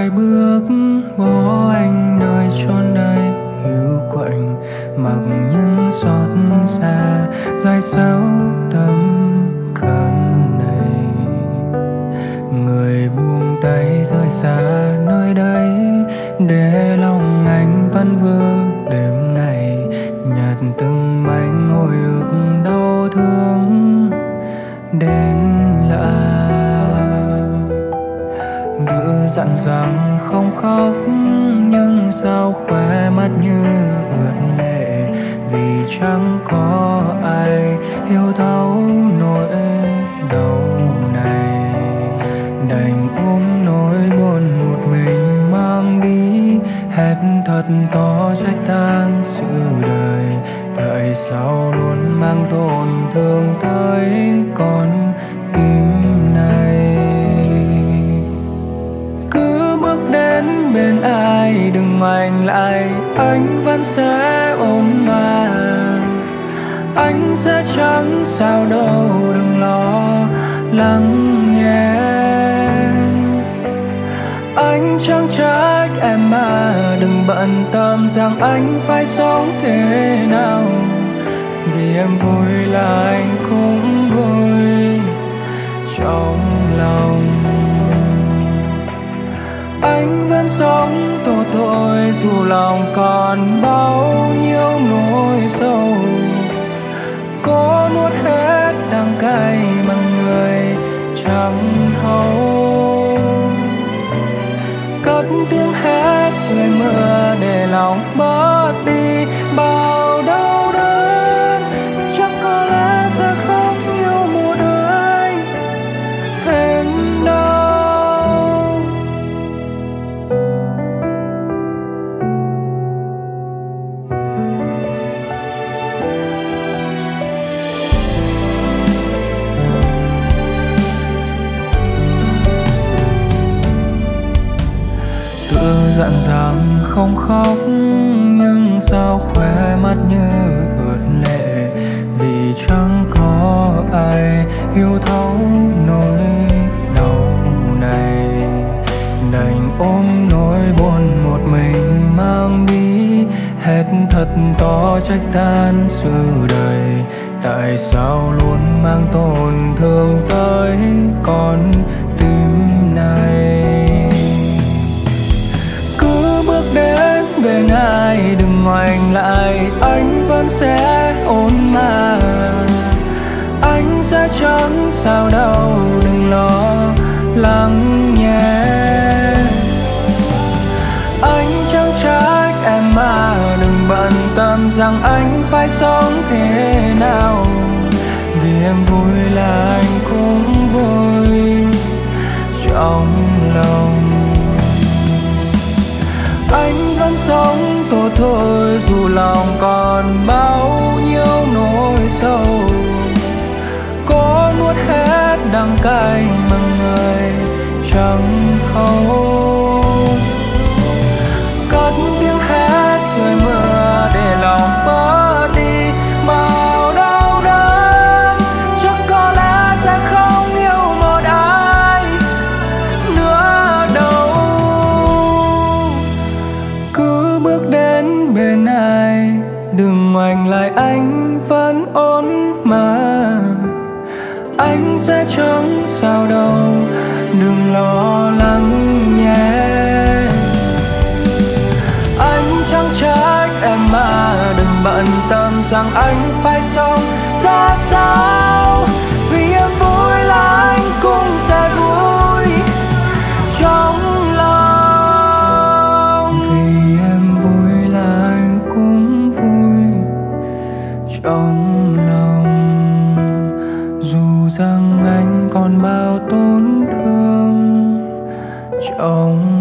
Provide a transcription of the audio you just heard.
vội bước bỏ anh nơi chốn đây hiu quạnh, mặc những xót xa dài sâu tâm khẩn này. Người buông tay rời xa nơi đây để lòng anh vẫn vương đêm ngày nhặt từng mảnh hồi ức đau thương đến lạ. Tự dặn rằng không khóc nhưng sao khóe mắt như ướt lệ, vì chẳng có ai hiểu thấu nỗi đau này. Đành ôm nỗi buồn một mình mang đi, hét thật to trách tan sự đời. Tại sao luôn mang tổn thương tới con tim này? Cứ bước đến bên ai đừng ngoảnh lại, anh vẫn sẽ ôm mà. Anh sẽ chẳng sao đâu, đừng lo lắng nhé. Anh chẳng trách em mà đừng bận tâm rằng anh phải sống thế nào. Vì em vui là anh cũng vui trong lòng. Anh vẫn sống tốt thôi dù lòng còn bao nhiêu nỗi sầu. Có nuốt hết đắng cay mà người chẳng thấu. Cất tiếng hét dưới mưa để lòng bớt đi bao đau đớn. Chắc có lẽ sẽ không yêu một ai hẹn đâu. Tự dặn rằng không khóc nhưng sao khóe mắt như ướt lệ, vì chẳng có ai hiểu thấu nỗi đau này. Đành ôm nỗi buồn một mình mang đi, hét thật to trách tan sự đời. Tại sao luôn mang tổn thương tới con tim này? Đến bên ai đừng ngoảnh lại, anh vẫn sẽ ôn mà. Anh sẽ chẳng sao đâu, đừng lo lắng nhé. Anh chẳng trách em mà đừng bận tâm rằng anh phải sống thế nào. Vì em vui là anh cũng vui trong lòng. Anh vẫn sống tốt thôi dù lòng còn bao nhiêu nỗi sầu. Có nuốt hết đắng cay mà người chẳng thấu. Cất tiếng hét dưới mưa để lòng bớt đi bao đau đớn. Chắc có lẽ sẽ không yêu một ai nữa đâu. Cứ bước đến bên ai đừng ngoảnh lại, anh vẫn ổn mà. Anh sẽ chẳng sao đâu, đừng lo lắng nhé. Anh chẳng trách em mà đừng bận tâm rằng anh phải sống ra sao. Vì em vui là anh cũng sẽ vui trong lòng. Vì em vui là anh cũng vui trong lòng. Dù rằng anh còn bao tổn thương trong